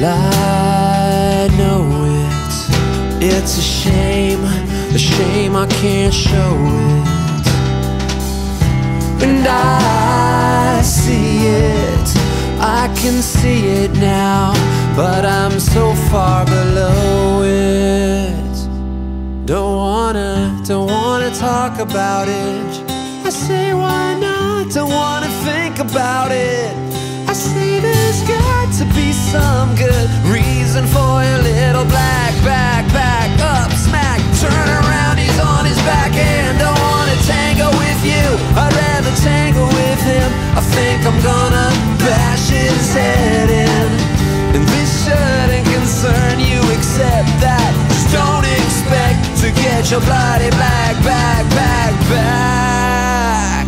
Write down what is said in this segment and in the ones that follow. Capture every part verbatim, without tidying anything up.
I know it, it's a shame, a shame I can't show it. And I see it, I can see it now, but I'm so far below it. Don't wanna, don't wanna talk about it. I say why not, don't wanna think about it. I say there's got to be some good reason for your little black back, back up, smack, turn around, he's on his back and don't wanna tango with you. I'd rather tango with him. I think I'm gonna bash his head in. And this shouldn't concern you except that just don't expect to get your bloody black back, back, back.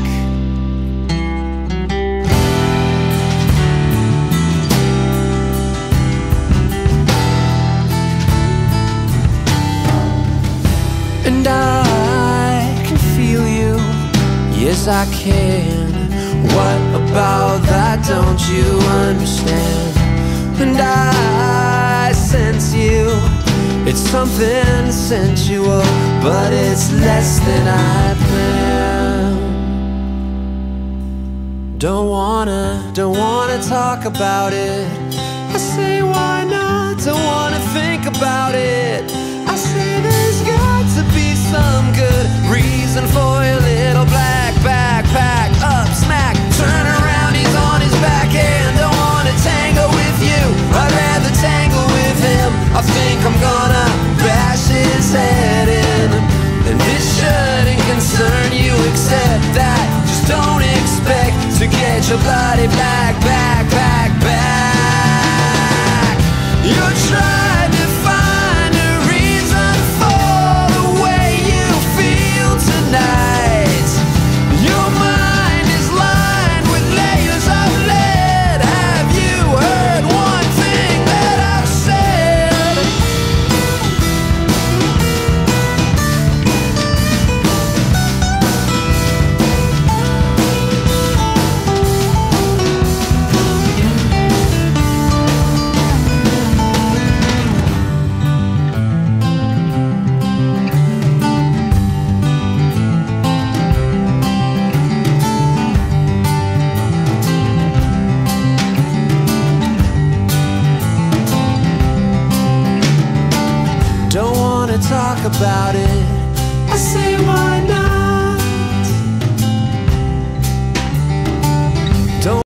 And I can feel you, yes I can. What about that don't you understand? And I sense you, it's something sensual, but it's less than I planned. Don't wanna, don't wanna talk about it. I say why not, don't wanna think about it. I say there's got to be some good reason for your little black backpack up, smack, turn around, he's on his back and don't wanna tango with you. I'd rather tangle with him. I think I'm gonna bash his head in. And this shouldn't concern you except that just don't expect to get your bloody black back, back, back. You're trying to find a reason for the way you feel tonight. Your mind is lined with layers of lead. Have you heard one thing that I've said? Don't wanna talk about it. I say why not?